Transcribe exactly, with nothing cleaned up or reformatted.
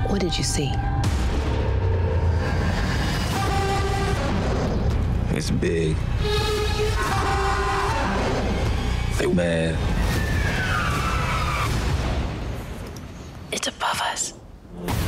What did you see? It's big. They mad. It's above us.